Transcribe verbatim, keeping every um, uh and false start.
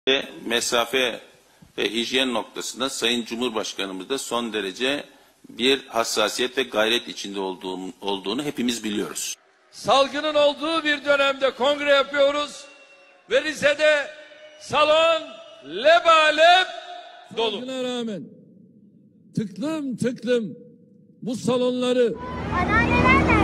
Mesafe ve hijyen noktasında Sayın Cumhurbaşkanımız da son derece bir hassasiyet ve gayret içinde olduğunu, olduğunu hepimiz biliyoruz. Salgının olduğu bir dönemde kongre yapıyoruz ve Rize'de salon lebalep dolu. Salgına rağmen tıklım tıklım bu salonları Anneanneler